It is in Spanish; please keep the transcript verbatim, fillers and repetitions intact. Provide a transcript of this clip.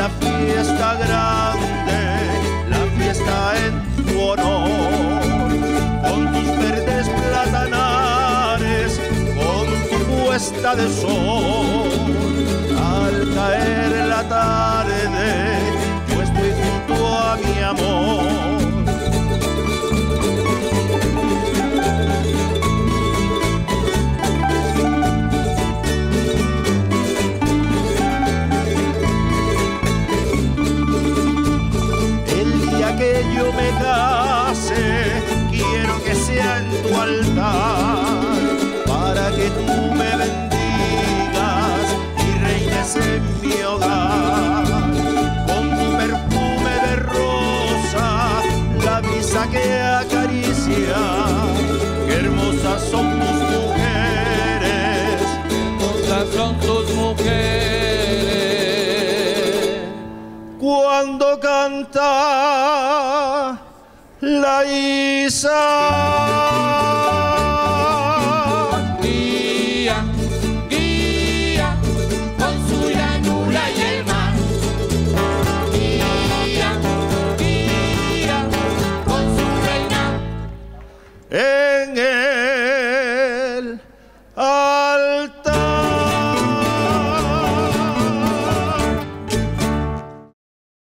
la fiesta grande, la fiesta en tu honor, con tus verdes platanares, con tu puesta de sol. Al caer la tarde, yo estoy junto a mi amor. Que yo me case, quiero que sea en tu altar, para que tú me bendigas y reines en mi hogar. Con tu perfume de rosa, la brisa que acaricia, qué hermosas son tus mujeres, hermosas son tus mujeres. Cuando canta la Isa.